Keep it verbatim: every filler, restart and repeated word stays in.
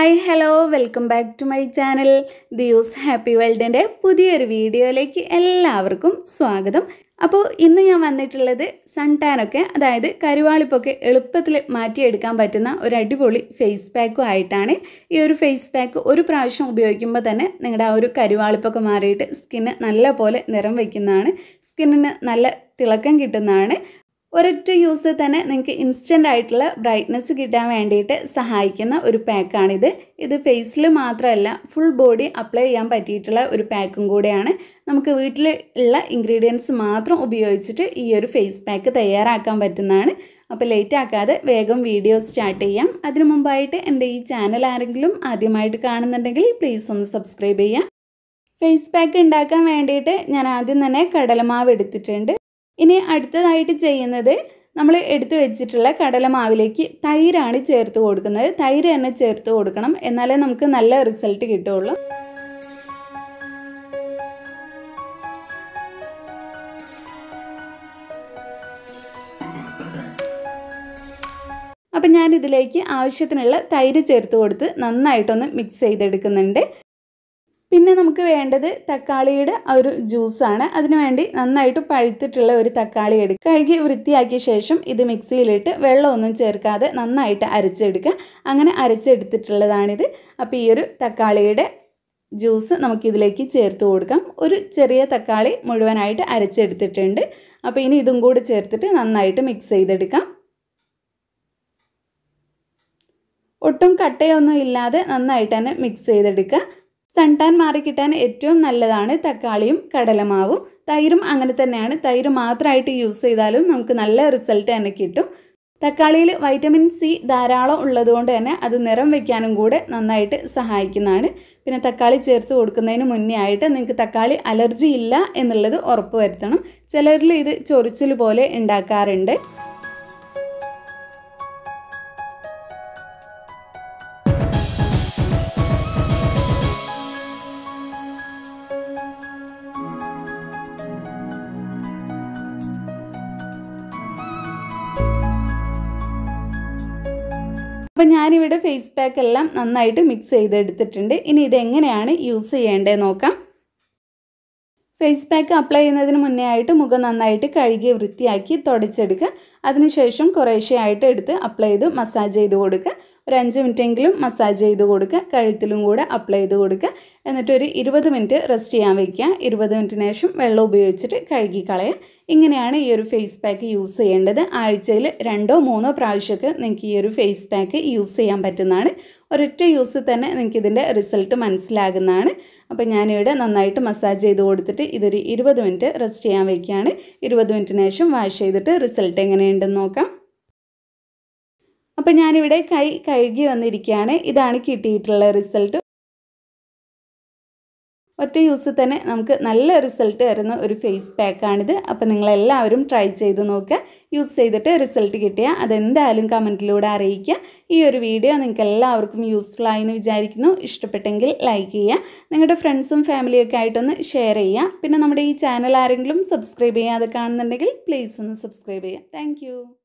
Hi hello welcome back to my channel ദിയൂസ് happy വേൾഡിൻ്റെ പുതിയൊരു വീഡിയോയിലേക്ക് എല്ലാവർക്കും സ്വാഗതം. അപ്പോൾ ഇന്ന് ഞാൻ വന്നിട്ടുള്ളത് സൺ ടാനൊക്കെ അതായത് കരുവാളിപ്പൊക്കെ എളുപ്പത്തിൽ മാറ്റിയെടുക്കാൻ പറ്റുന്ന ഒരു അടിപൊളി ഫേസ് പാക്കും ആയിട്ടാണ്. ഈ ഒരു ഫേസ് പാക്ക് ഒരു പ്രാവശ്യം ഉപയോഗിക്കുമ്പോൾ തന്നെ നിങ്ങളുടെ ആ ഒരു കരുവാളിപ്പൊക്കെ മാറിയിട്ട് സ്കിന്ന് നല്ല പോലെ നിറം വയ്ക്കുന്നതാണ്, സ്കിന്നിന് നല്ല തിളക്കം കിട്ടുന്നതാണ്. ഒരൊറ്റ യൂസ് തന്നെ നിങ്ങൾക്ക് ഇൻസ്റ്റൻ്റ് ആയിട്ടുള്ള ബ്രൈറ്റ്നസ് കിട്ടാൻ വേണ്ടിയിട്ട് സഹായിക്കുന്ന ഒരു പാക്കാണിത്. ഇത് ഫേസിൽ മാത്രമല്ല ഫുൾ ബോഡി അപ്ലൈ ചെയ്യാൻ പറ്റിയിട്ടുള്ള ഒരു പാക്കും കൂടെയാണ്. നമുക്ക് വീട്ടിൽ ഉള്ള ഇൻഗ്രീഡിയൻസ് മാത്രം ഉപയോഗിച്ചിട്ട് ഈ ഒരു ഫേസ് പാക്ക് തയ്യാറാക്കാൻ പറ്റുന്നതാണ്. അപ്പോൾ ലേറ്റ് ആക്കാതെ വേഗം വീഡിയോ സ്റ്റാർട്ട് ചെയ്യാം. അതിനു മുമ്പായിട്ട് എൻ്റെ ഈ ചാനൽ ആരെങ്കിലും ആദ്യമായിട്ട് കാണുന്നുണ്ടെങ്കിൽ പ്ലീസ് ഒന്ന് സബ്സ്ക്രൈബ് ചെയ്യാം. ഫേസ് പാക്ക് ഉണ്ടാക്കാൻ വേണ്ടിയിട്ട് ഞാൻ ആദ്യം തന്നെ കടലമാവ് എടുത്തിട്ടുണ്ട്. ഇനി അടുത്തതായിട്ട് ചെയ്യുന്നത് നമ്മൾ എടുത്തു വെച്ചിട്ടുള്ള കടലമാവിലേക്ക് തൈരാണ് ചേർത്ത് കൊടുക്കുന്നത്. തൈര് തന്നെ ചേർത്ത് കൊടുക്കണം, എന്നാലേ നമുക്ക് നല്ല റിസൾട്ട് കിട്ടുള്ളൂ. അപ്പം ഞാൻ ഇതിലേക്ക് ആവശ്യത്തിനുള്ള തൈര് ചേർത്ത് കൊടുത്ത് നന്നായിട്ടൊന്ന് മിക്സ് ചെയ്തെടുക്കുന്നുണ്ട്. പിന്നെ നമുക്ക് വേണ്ടത് തക്കാളിയുടെ ഒരു ജ്യൂസാണ്. അതിനുവേണ്ടി നന്നായിട്ട് പഴുത്തിട്ടുള്ള ഒരു തക്കാളി എടുക്കുക. കഴുകി വൃത്തിയാക്കിയ ശേഷം ഇത് മിക്സിയിലിട്ട് വെള്ളമൊന്നും ചേർക്കാതെ നന്നായിട്ട് അരച്ചെടുക്കുക. അങ്ങനെ അരച്ചെടുത്തിട്ടുള്ളതാണിത്. അപ്പോൾ ഈ ഒരു തക്കാളിയുടെ ജ്യൂസ് നമുക്കിതിലേക്ക് ചേർത്ത് കൊടുക്കാം. ഒരു ചെറിയ തക്കാളി മുഴുവനായിട്ട് അരച്ചെടുത്തിട്ടുണ്ട്. അപ്പോൾ ഇനി ഇതും കൂടി ചേർത്തിട്ട് നന്നായിട്ട് മിക്സ് ചെയ്തെടുക്കാം. ഒട്ടും കട്ടയൊന്നും ഇല്ലാതെ നന്നായിട്ട് തന്നെ മിക്സ് ചെയ്തെടുക്കുക. സൺ ടാൻ മാറിക്കിട്ടാൻ ഏറ്റവും നല്ലതാണ് തക്കാളിയും കടലമാവും. തൈരും അങ്ങനെ തന്നെയാണ്. തൈര് മാത്രമായിട്ട് യൂസ് ചെയ്താലും നമുക്ക് നല്ല റിസൾട്ട് തന്നെ കിട്ടും. തക്കാളിയിൽ വൈറ്റമിൻ സി ധാരാളം ഉള്ളതുകൊണ്ട് തന്നെ അത് നിറം വയ്ക്കാനും കൂടെ നന്നായിട്ട് സഹായിക്കുന്നതാണ്. പിന്നെ തക്കാളി ചേർത്ത് കൊടുക്കുന്നതിന് മുന്നേ ആയിട്ട് നിങ്ങൾക്ക് തക്കാളി അലർജി ഇല്ല എന്നുള്ളത് ഉറപ്പ് വരുത്തണം. ചിലരിൽ ഇത് ചൊറിച്ചിൽ പോലെ ഉണ്ടാക്കാറുണ്ട്. അപ്പോൾ ഞാനിവിടെ ഫേസ് പാക്ക് എല്ലാം നന്നായിട്ട് മിക്സ് ചെയ്തെടുത്തിട്ടുണ്ട്. ഇനി ഇതെങ്ങനെയാണ് യൂസ് ചെയ്യേണ്ടത് നോക്കാം. ഫേസ് പാക്ക് അപ്ലൈ ചെയ്യുന്നതിന് മുന്നേ ആയിട്ട് മുഖം നന്നായിട്ട് കഴുകി വൃത്തിയാക്കി തുടച്ചെടുക്കുക. അതിനുശേഷം കുറേശ്ശെയായിട്ട് എടുത്ത് അപ്ലൈ ചെയ്ത് മസാജ് ചെയ്ത് കൊടുക്കുക. ഒരു അഞ്ച് മിനിറ്റെങ്കിലും മസാജ് ചെയ്ത് കൊടുക്കുക. കഴുത്തിലും കൂടെ അപ്ലൈ ചെയ്ത് കൊടുക്കുക. എന്നിട്ട് ഒരു ഇരുപത് മിനിറ്റ് റെസ്റ്റ് ചെയ്യാൻ വയ്ക്കുക. ഇരുപത് മിനിറ്റിന് ശേഷം വെള്ളം ഉപയോഗിച്ചിട്ട് കഴുകി കളയുക. ഇങ്ങനെയാണ് ഈ ഒരു ഫേസ് പാക്ക് യൂസ് ചെയ്യേണ്ടത്. ആഴ്ചയിൽ രണ്ടോ മൂന്നോ പ്രാവശ്യമൊക്കെ നിങ്ങൾക്ക് ഈ ഒരു ഫേസ് പാക്ക് യൂസ് ചെയ്യാൻ പറ്റുന്നതാണ്. ഒരൊറ്റ യൂസ് തന്നെ നിങ്ങൾക്ക് ഇതിൻ്റെ റിസൾട്ട് മനസ്സിലാകുന്നതാണ്. അപ്പോൾ ഞാനിവിടെ നന്നായിട്ട് മസാജ് ചെയ്ത് കൊടുത്തിട്ട് ഇതൊരു ഇരുപത് മിനിറ്റ് റെസ്റ്റ് ചെയ്യാൻ വയ്ക്കുകയാണ്. ഇരുപത് മിനിറ്റിന് ശേഷം വാഷ് ചെയ്തിട്ട് റിസൾട്ട് എങ്ങനെയുണ്ടെന്ന് നോക്കാം. അപ്പോൾ ഞാനിവിടെ കൈ കഴുകി വന്നിരിക്കുകയാണ്. ഇതാണ് കിട്ടിയിട്ടുള്ള റിസൾട്ട്. ഒറ്റ യൂസ് തന്നെ നമുക്ക് നല്ല റിസൾട്ട് തരുന്ന ഒരു ഫേസ് പാക്കാണിത്. അപ്പോൾ നിങ്ങളെല്ലാവരും ട്രൈ ചെയ്ത് നോക്കുക. യൂസ് ചെയ്തിട്ട് റിസൾട്ട് കിട്ടിയാൽ അതെന്തായാലും കമൻറ്റിലൂടെ അറിയിക്കുക. ഈ ഒരു വീഡിയോ നിങ്ങൾക്ക് എല്ലാവർക്കും യൂസ്ഫുൾ ആയെന്ന് വിചാരിക്കുന്നു. ഇഷ്ടപ്പെട്ടെങ്കിൽ ലൈക്ക് ചെയ്യുക. നിങ്ങളുടെ ഫ്രണ്ട്സും ഫാമിലിയൊക്കെ ആയിട്ടൊന്ന് ഷെയർ ചെയ്യുക. പിന്നെ നമ്മുടെ ഈ ചാനൽ ആരെങ്കിലും സബ്സ്ക്രൈബ് ചെയ്യാതെ കാണുന്നുണ്ടെങ്കിൽ പ്ലീസ് ഒന്ന് സബ്സ്ക്രൈബ് ചെയ്യുക. താങ്ക്